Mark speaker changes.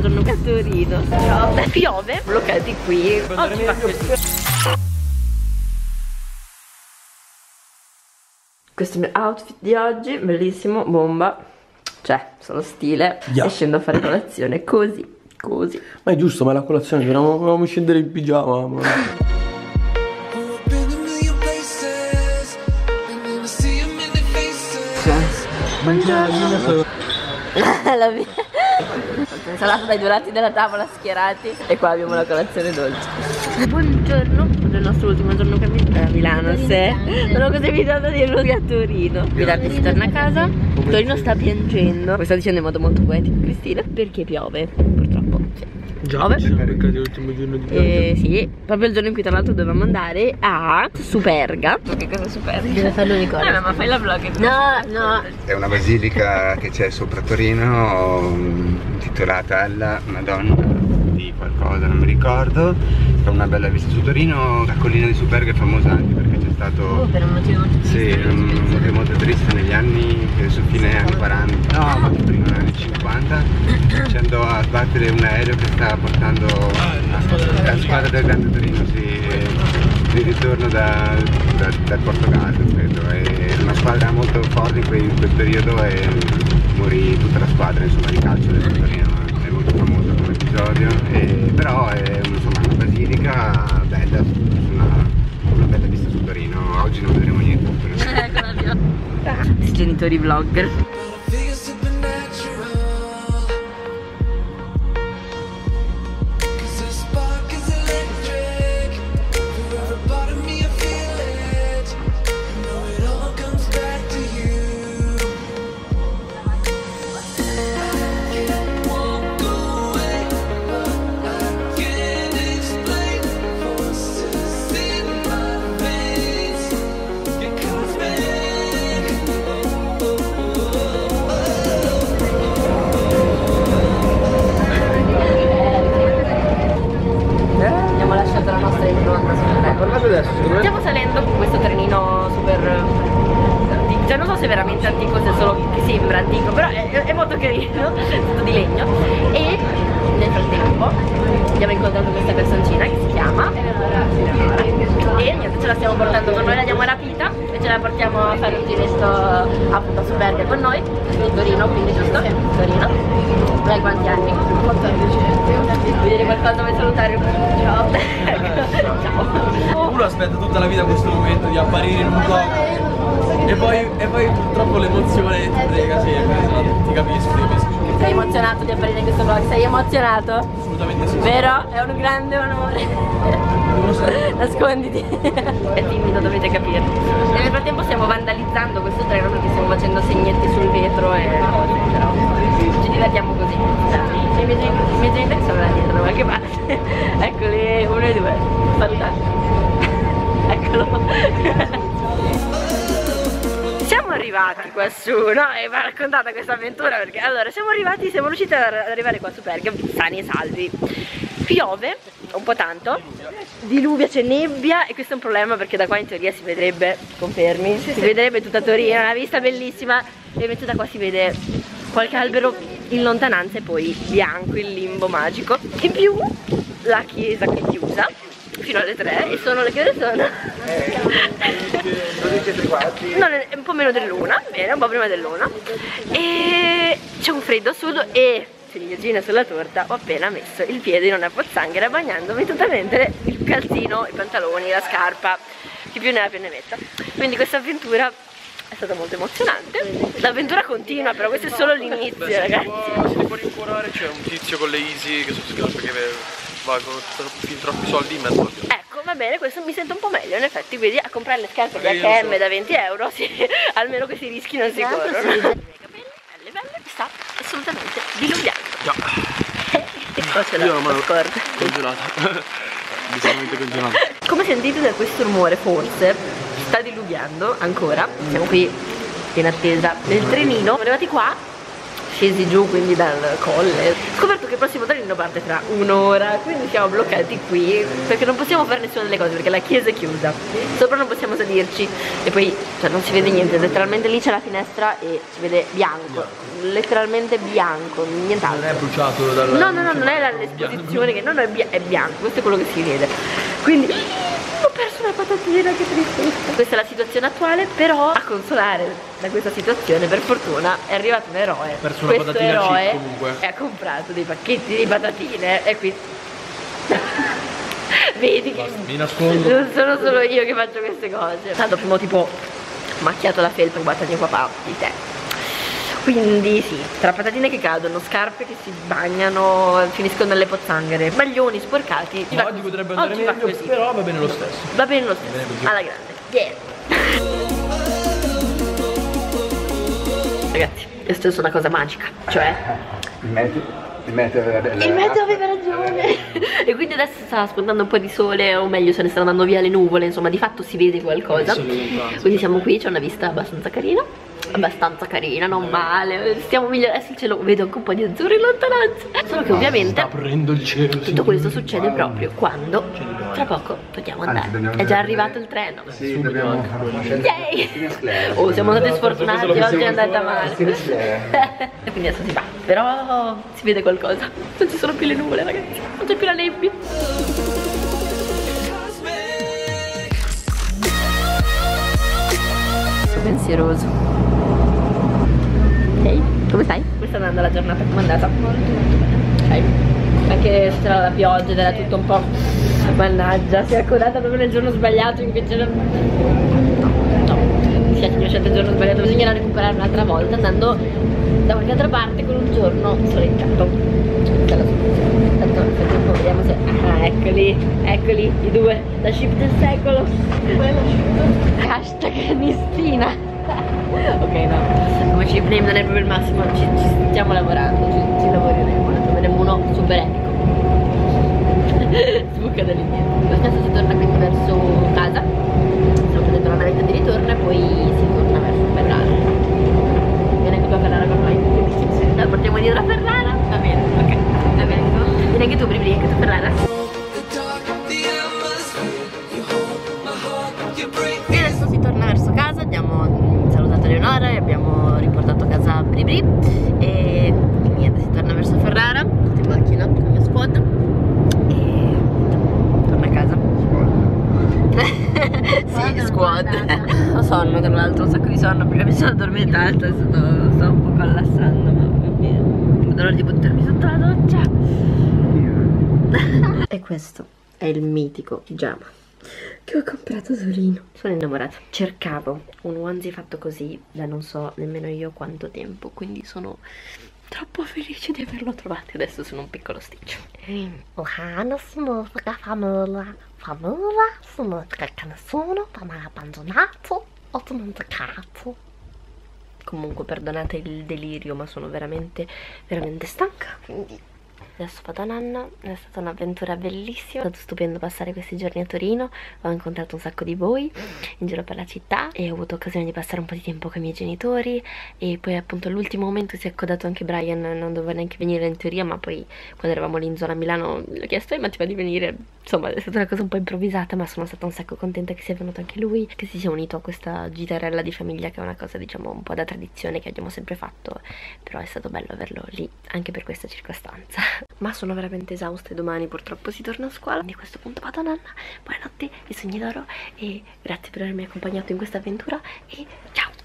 Speaker 1: giorno a Torino. Ciao. Piove, bloccati qui. Oggi fa così. Questo è il mio outfit di oggi, bellissimo, bomba. Cioè, sono stile. E scendo a fare colazione così.
Speaker 2: Ma è giusto, ma è la colazione, dovevamo scendere in pigiama. Ma...
Speaker 1: Buongiorno. La mia insalata dai due lati della tavola schierati. E qua abbiamo la colazione dolce. Buongiorno, è il nostro ultimo giorno a Milano. Se non ho così evitato di dirlo a Torino. Più tardi si torna a casa. Torino sta piangendo. Lo sta dicendo in modo molto poetico Cristina, perché piove, purtroppo. Sì.
Speaker 2: Già, l'ultimo giorno di pioggia.
Speaker 1: Sì, proprio il giorno in cui tra l'altro dovevamo andare a Superga. Che cosa è Superga? Deve fare l'unicorno. Ma fai la vlog. No.
Speaker 3: È una basilica che c'è sopra Torino, intitolata alla Madonna di qualcosa, non mi ricordo. Fa una bella vista su Torino. La collina di Superga è famosa anche perché c'è stato
Speaker 1: per un motivo molto triste.
Speaker 3: molto triste negli anni, su fine anni 40, no, ma prima negli anni 50, ci andò a sbattere un aereo che stava portando la squadra del Grande Torino, di ritorno dal Portogallo, credo. Era una squadra molto forte in quel periodo e morì tutta la squadra, insomma, di calcio del Torino. È molto famoso come episodio, però è insomma una basilica bella, una bella vista su Torino. Oggi non vedremo niente.
Speaker 1: Genitori vlogger. Stiamo salendo con questo trenino super antico, cioè non so se è veramente antico, se solo che sembra antico, però è molto carino, tutto di legno. E nel frattempo abbiamo incontrato questa personcina che si chiama e niente, ce la stiamo portando con noi, la diamo rapita e ce la portiamo a fare un giretto appunto a Superga con noi, di Torino, quindi giusto? Torino. Lei quanti anni? 14. Vuoi dire qualcosa, vuoi salutare? Ciao. Ciao.
Speaker 2: Uno aspetta tutta la vita questo momento di apparire in un vlog e poi purtroppo l'emozione ti frega sempre, ti capisco.
Speaker 1: Sei emozionato di apparire in questo vlog? Sei emozionato?
Speaker 2: Assolutamente sì.
Speaker 1: Vero? È un grande onore. Nasconditi. È timido, dovete capirlo. E nel frattempo stiamo vandalizzando questo treno perché stiamo facendo segnetti sul vetro e cose, però ci divertiamo così. I miei genitori sono là dietro da qualche parte. Eccoli, 1 e 2. Salutate. Eccolo. Siamo arrivati qua su, no? E mi ha raccontata questa avventura perché allora siamo riusciti ad arrivare qua su Superga sani e salvi. Piove un po' tanto, diluvia, c'è nebbia e questo è un problema perché da qua in teoria si vedrebbe, confermi, si vedrebbe tutta Torino, una vista bellissima e invece da qua si vede qualche albero in lontananza e poi bianco, il limbo magico. In più la chiesa che è chiusa fino alle 3 e sono le che ore sono?
Speaker 3: 12:15.
Speaker 1: No, è un po' meno dell'una, bene, un po' prima dell'una. E c'è un freddo assurdo e ciliegina sulla torta, ho appena messo il piede in una pozzanghera bagnandomi totalmente il calzino, i pantaloni, la scarpa, chi più ne ha più ne metta. Quindi questa avventura è stata molto emozionante. L'avventura continua, però questo è solo l'inizio, ragazzi.
Speaker 2: Se ti può rincuorare c'è un tizio con le Easy che sono scarpe che valgono fin troppi soldi in mezzo.
Speaker 1: Ecco, va bene, questo mi sento un po' meglio in effetti, quindi a comprare le scarpe di H&M da 20 euro, sì, almeno questi rischi non si corrono. Sì. I capelli, belle, sta assolutamente diluviando.
Speaker 2: Già.
Speaker 1: Io la scorda.
Speaker 2: Congelata. Decisamente congelata.
Speaker 1: Come sentite da questo rumore, forse sta diluviando ancora. Siamo qui in attesa del trenino. Siamo arrivati qua. scesi giù, quindi dal colle. Ho scoperto che il prossimo treno parte tra un'ora, quindi siamo bloccati qui perché non possiamo fare nessuna delle cose, perché la chiesa è chiusa, sopra non possiamo salirci e poi cioè, non si vede niente, letteralmente lì c'è la finestra e si vede bianco, letteralmente bianco, nient'altro.
Speaker 2: Non è bruciato dal...
Speaker 1: No, non è l'esposizione, che non è bianco, questo è quello che si vede. Quindi ho perso una patatina, che tristezza. Questa è la situazione attuale, però a consolare da questa situazione, per fortuna, è arrivato un eroe.
Speaker 2: Perso una
Speaker 1: Questo
Speaker 2: patatina
Speaker 1: eroe
Speaker 2: chip, comunque.
Speaker 1: e ha comprato dei pacchetti di patatine e qui vedi che
Speaker 2: Mi nascondo.
Speaker 1: non sono solo io che faccio queste cose. Tanto prima ho tipo macchiato la felpa e guarda mio papà di te. Quindi sì, tra patatine che cadono, scarpe che si bagnano, finiscono nelle pozzanghere, maglioni sporcati.
Speaker 2: Oggi potrebbe andare meglio, però va bene lo stesso.
Speaker 1: Va bene lo stesso, alla grande. Yeah. Ragazzi, è successa una cosa magica, cioè
Speaker 3: Il meteo
Speaker 1: aveva ragione. E quindi adesso sta spuntando un po' di sole, o meglio se ne stanno andando via le nuvole, insomma di fatto si vede qualcosa. Quindi siamo qui, c'è una vista abbastanza carina, non male. Stiamo migliorando, adesso il cielo, vedo anche un po' di azzurro in lontananza. Solo che ovviamente
Speaker 2: sta aprendo il cielo.
Speaker 1: tutto questo succede proprio quando tra poco dobbiamo andare. È già arrivato il treno.
Speaker 3: Sì, dobbiamo fare una
Speaker 1: Yay! Oh, siamo stati sfortunati, oggi è andata male. E quindi adesso si va. Però si vede qualcosa. Non ci sono più le nuvole, ragazzi. Non c'è più la nebbia. Pensieroso. Ok, come stai? Come sta andando la giornata? Come è andata? Ok. Anche se c'era la pioggia ed era tutto un po'... Mannaggia, si è accodata proprio nel giorno sbagliato in cui c'era... No, mi spiace che ho scelto il giorno sbagliato, bisognerà recuperare un'altra volta andando da qualche altra parte con un giorno soleggiato. Questa è la soluzione. Tanto nel frattempo vediamo se... Ah, eccoli, i due, la ship del secolo. Hashtag Nistina. Ok, no, come chip name non è proprio il massimo, ci stiamo lavorando, ci lavoreremo, ne troveremo uno super epico. Sbuca dall'indietro. Adesso si torna quindi verso casa, stiamo prendendo la navetta di ritorno e poi si torna verso Ferrara. Viene anche tu a Ferrara con noi? La portiamo dietro a Ferrara? Va bene, ok, va bene. Vieni anche tu, Bribri, anche tu a Ferrara. E adesso si torna verso casa, abbiamo salutato Leonora e abbiamo riportato a casa Bribri e niente, si torna verso Ferrara, tutti in macchina con il mio squad e torna a casa. Sì, squad. Ho sonno, tra l'altro, un sacco di sonno perché mi sono addormentata e sto un po' collassando, ma va bene. Non vedo l'ora di buttarmi sotto la doccia. E questo è il mitico pigiama che ho comprato Torino. Sono innamorata. Cercavo un onesie fatto così da non so nemmeno io quanto tempo, quindi sono troppo felice di averlo trovato. Adesso sono un piccolo Stitch. Hanno smurga famiglia smurga nessuno, ma abbandonato o dimenticato. Comunque perdonate il delirio, ma sono veramente stanca, quindi adesso vado a nanna. È stata un'avventura bellissima, è stato stupendo passare questi giorni a Torino. Ho incontrato un sacco di voi in giro per la città e ho avuto occasione di passare un po' di tempo con i miei genitori e poi appunto all'ultimo momento si è accodato anche Brian, non doveva neanche venire in teoria, ma poi quando eravamo lì in zona Milano gli ho chiesto ma ti va di venire. Insomma è stata una cosa un po' improvvisata, ma sono stata un sacco contenta che sia venuto anche lui, che si sia unito a questa gitarella di famiglia, che è una cosa diciamo un po' da tradizione che abbiamo sempre fatto, però è stato bello averlo lì anche per questa circostanza. Ma sono veramente esausta e domani purtroppo si torna a scuola, quindi a questo punto vado a nanna. Buonanotte e sogni d'oro e grazie per avermi accompagnato in questa avventura e ciao!